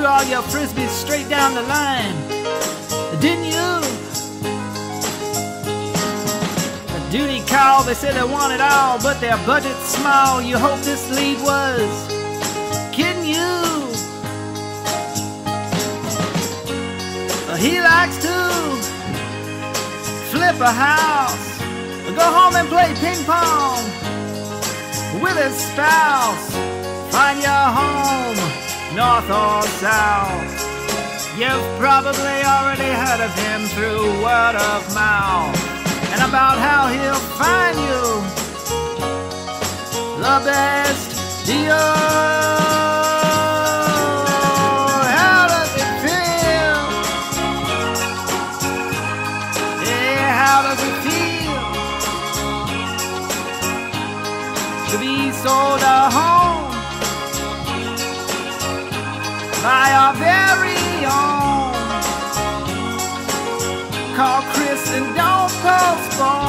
threw all your frisbees straight down the line, didn't you? The duty call, they said they want it all, but their budget's small. You hope this lead was kidding you. He likes to flip a house, go home and play ping pong with his spouse. Find your home, north or south. You've probably already heard of him through word of mouth, and about how he'll find you the best deal. How does it feel? Yeah, how does it feel to be sold a home by our very own? Call Chris and don't postpone.